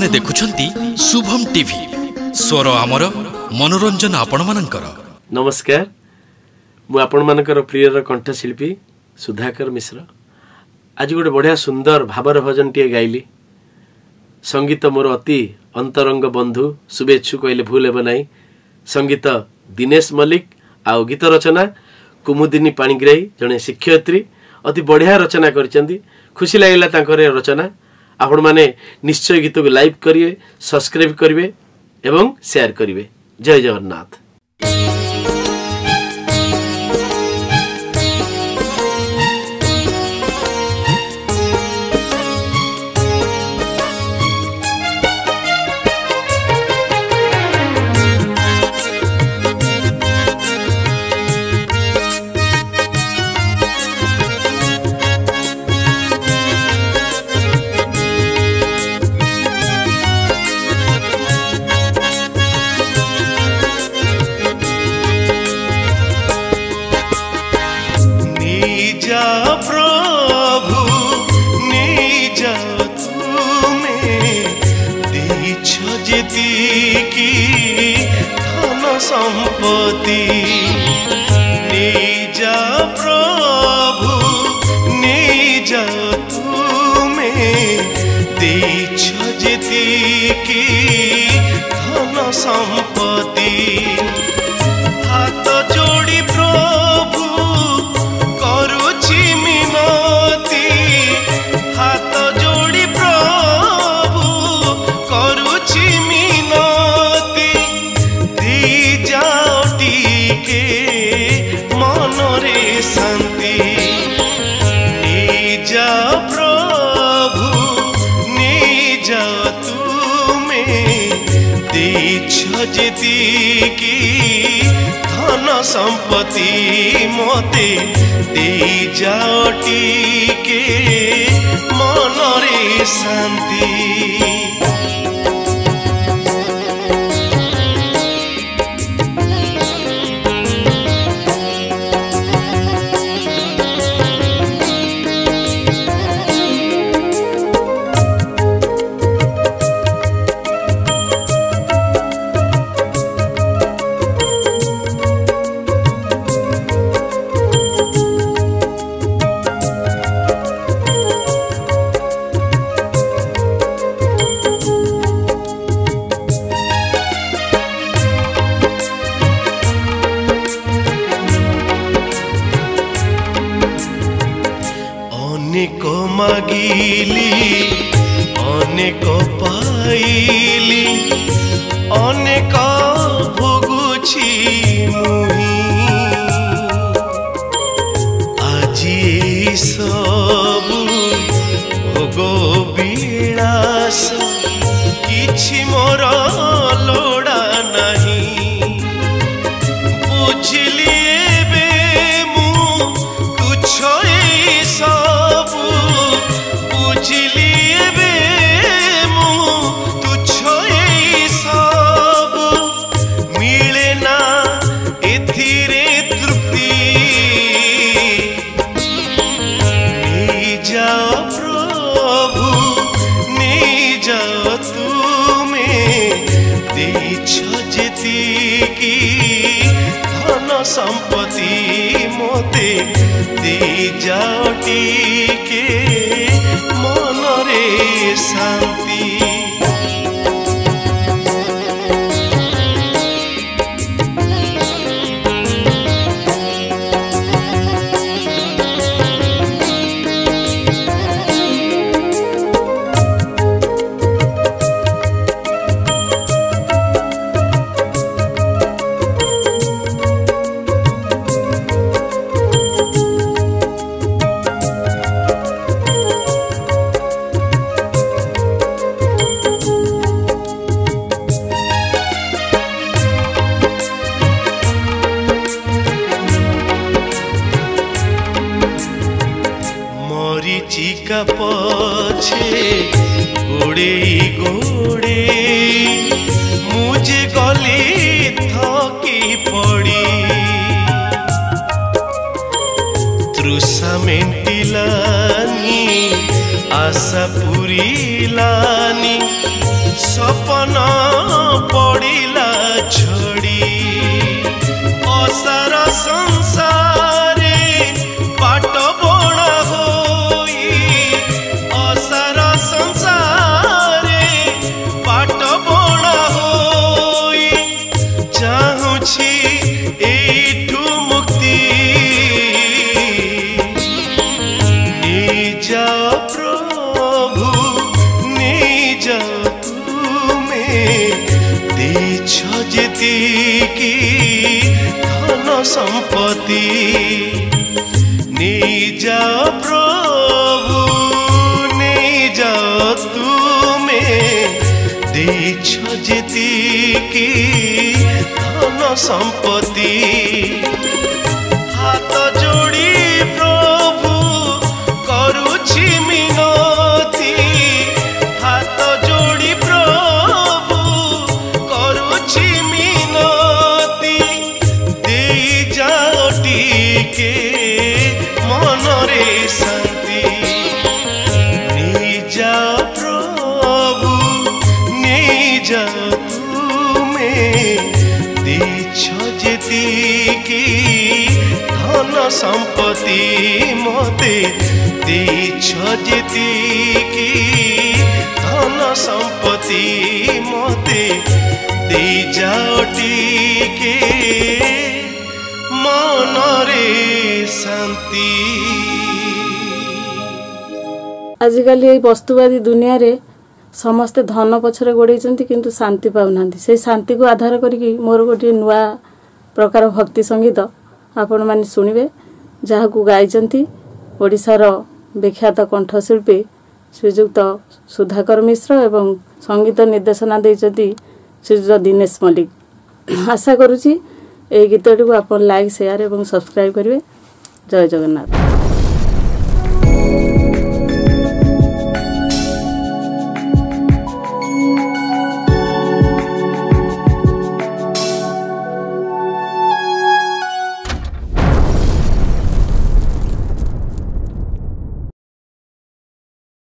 माने देखुछंती शुभम टीवी स्वर आमर मनोरंजन आपण मानकर। नमस्कार, मु आपण मानकर प्रिय कंठशिल्पी सुधाकर मिश्र। आज गोटे बढ़िया सुंदर भावर भजन टे गाइली। संगीत मोर अति अंतरंग बंधु शुभेच्छु कहले भूल हेब नाही। संगीत दिनेश मल्लिक, आ गीत रचना कुमुदिनी पाणिग्राही जड़े शिक्षयित्री अति बढ़िया रचना कर। खुशी लगे तांकर रचना। आपण माने निश्चय गीत को लाइक करिए, सब्सक्राइब करिए एवं शेयर करिए। जय जगन्नाथ। संपत्ति निजा प्रभु निजा तुम्हें देछ जेतिकी धन संपत्ति। हाथ जोड़ी प्रभु करुछि मिनती, हाथ जोड़ी प्रभु करुछि मिनती। मनरे शांति निजा प्रभु निजा तुम्हें देछ जेतिकी धन संपत्ति मते देजा टिके मनरे शांति। अनेक मागिली अनेक पाइली अनेक भोगुछि मुहि। आजी सबु भोग विलास किछि मोर लोड़ा नहीं। बुझिली एबे मु तुच्छ सबु, बुझिली एबे मु तुच्छ सबु। मिले ना एथिरे तृप्ति निजा प्रभु निजा तुम्हें देछ जेतिकी धन संपत्ति मोते देजा टिके मनरे शांति। मरीचिका पछे गोड़े गोड़े मुझे गली थकी पड़ी। तृषा मेंटिलानी आशा पुरीलानी सपना पड़िला छड़ी असार संसारे पाट बड़ा होई असार संसारे पाट बड़ा होई चाहुछि एठु मुक्ति निज प्रभु निज तुमे देछ जेतिकी धन संपत्ति निज प्रभु निज तुमे देछ जेतिकी धन संपत्ति हाथ जोड़ी प्रभु करुछि मिनती हाथ जोड़ी प्रभु करुछि मिनती देई जाओ टिके मनरे शांति निज प्रभु निज तुमे देछ जेतिकी धन संपत्ति मते देछ जेतिकी धन संपत्ति मते दे जाओ टिके मनरे शांति। आजिकल ये वस्तुवादी दुनिया रे समस्ते धन पछरे गोड़े किंतु शांति पाऊना से शांति को आधार करी मोर गोटे नुआ प्रकार भक्ति संगीत आपण माने सुनिबे जहाँ को गाइचंती ओडिशार विख्यात कंठशिल्पी श्रीजुक्त सुधाकर मिश्र एवं संगीत निर्देशना देइचंती श्रीजुक्त दिनेश मल्लिक। आशा करूची ए गीतटी को आपण लाइक शेयर एवं सब्सक्राइब करिवे। जय जगन्नाथ।